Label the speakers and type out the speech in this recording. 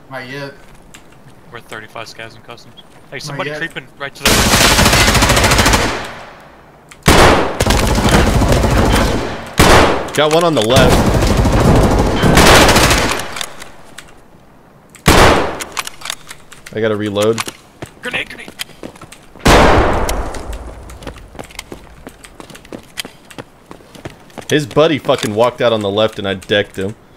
Speaker 1: Not yet.
Speaker 2: We're 35 scavs and customs. Hey,
Speaker 1: Not
Speaker 2: somebody
Speaker 1: yet.
Speaker 2: creeping right to the
Speaker 3: Got one on the left. I gotta reload.
Speaker 2: Grenade, grenade!
Speaker 3: His buddy fucking walked out on the left and I decked him.